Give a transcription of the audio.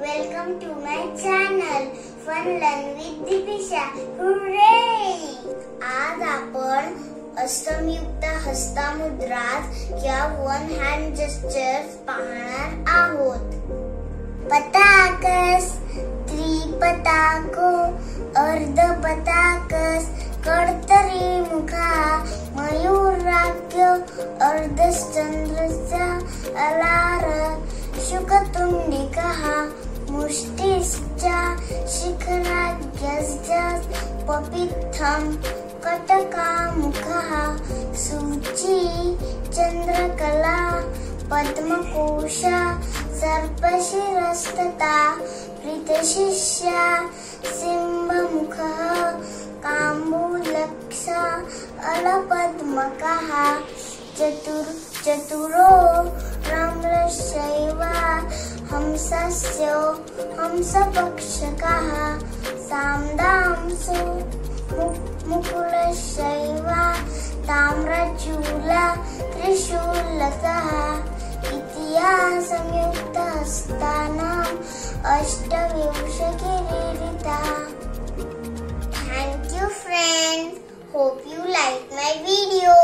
Welcome to my channel Fun Learn with Deepisha. Hooray! आज आपण अष्टमयुक्त हस्तामुद्रात या वन हँड जेस्चर्स पाहणार आहोत. पताकस, त्रिपताको, अर्धपताकस, कर्तरी मुखा, मयूराग्य, अर्धचंद्रस्य अलार, शुकतुंडिकः, मुष्टिश्च, शिखराग्यश्च, पपित्थं, कटकामुखः, सूची, Chandrakala, पद्मकोश, सर्पशिरस्तथा, प्रीतशिष्या, सिंहमुखः, काम्बुलक्ष, अलपद्मकः, चतुरो रम्लशैव, हंसस्य हंसपक्षकः, सामदांसो मुकुलशैव, ताम्रचूल त्रिशूलकः, संयुक्तहस्तानाम् अष्टविंशतिरीरिता. Thank you friends. Hope you like my video.